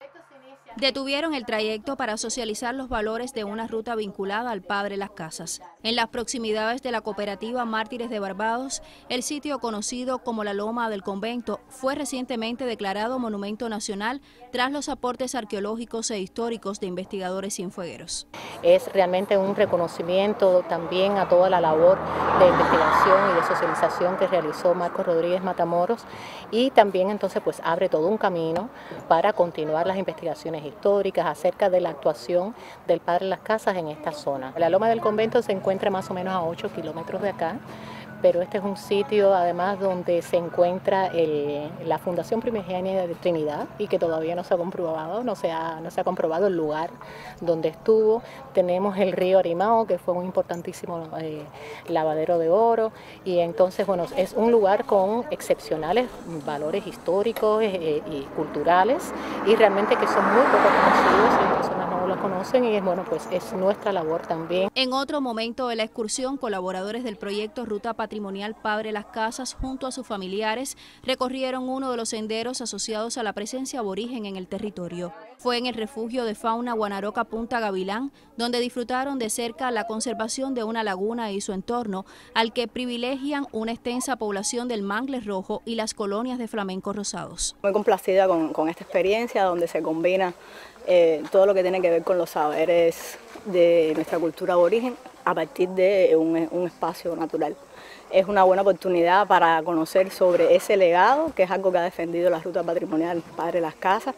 Detuvieron el trayecto para socializar los valores de una ruta vinculada al Padre Las Casas. En las proximidades de la cooperativa Mártires de Barbados, el sitio conocido como la Loma del Convento fue recientemente declarado Monumento Nacional tras los aportes arqueológicos e históricos de investigadores cienfuegueros. Es realmente un reconocimiento también a toda la labor de investigación y de socialización que realizó Marcos Rodríguez Matamoros, y también entonces pues abre todo un camino para continuar las investigaciones históricas acerca de la actuación del Padre Las Casas en esta zona. La Loma del Convento se encuentra más o menos a 8 kilómetros de acá, pero este es un sitio además donde se encuentra la Fundación Primigenia de Trinidad y que todavía no se ha comprobado, no se ha comprobado el lugar donde estuvo. Tenemos el río Arimao, que fue un importantísimo lavadero de oro, y entonces bueno, es un lugar con excepcionales valores históricos y culturales, y realmente que son muy poco conocidos y las personas no lo conocen, y bueno, pues es nuestra labor también. En otro momento de la excursión, colaboradores del proyecto Ruta Patrimonial Padre Las Casas junto a sus familiares recorrieron uno de los senderos asociados a la presencia aborigen en el territorio. Fue en el refugio de fauna Guanaroca Punta Gavilán, donde disfrutaron de cerca la conservación de una laguna y su entorno, al que privilegian una extensa población del mangle rojo y las colonias de flamencos rosados. Muy complacida con esta experiencia donde se combina todo lo que tiene que ver con los saberes de nuestra cultura aborigen a partir de un espacio natural. Es una buena oportunidad para conocer sobre ese legado, que es algo que ha defendido la Ruta Patrimonial Padre Las Casas,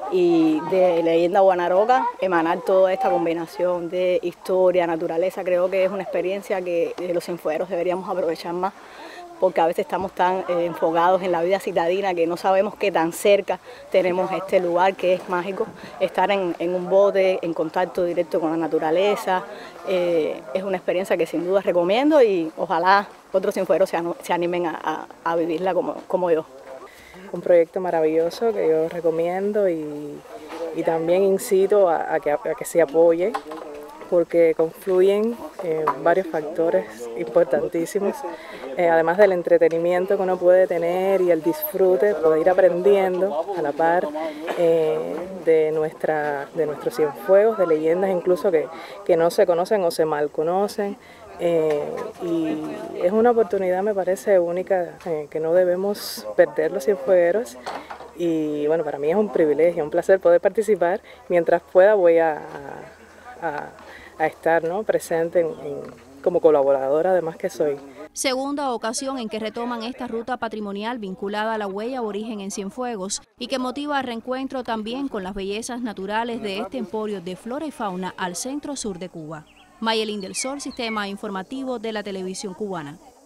y de Leyenda Guanaroca, emanar toda esta combinación de historia, naturaleza. Creo que es una experiencia que los cienfuegueros deberíamos aprovechar más, porque a veces estamos tan enfocados en la vida citadina que no sabemos qué tan cerca tenemos este lugar que es mágico. Estar en un bote, en contacto directo con la naturaleza, es una experiencia que sin duda recomiendo, y ojalá otros cienfuegueros se animen a vivirla como yo. Un proyecto maravilloso que yo recomiendo y también incito a que se apoye, porque confluyen varios factores importantísimos, además del entretenimiento que uno puede tener y el disfrute, poder ir aprendiendo a la par de nuestros cienfuegos, de leyendas incluso que no se conocen o se mal conocen, y es una oportunidad, me parece, única, que no debemos perder los cienfuegueros. Y bueno, para mí es un privilegio, un placer poder participar. Mientras pueda voy a estar, ¿no?, presente como colaboradora, además que soy. Segunda ocasión en que retoman esta ruta patrimonial vinculada a la huella aborigen en Cienfuegos y que motiva el reencuentro también con las bellezas naturales de este emporio de flora y fauna al centro-sur de Cuba. Mayelín del Sol, Sistema Informativo de la Televisión Cubana.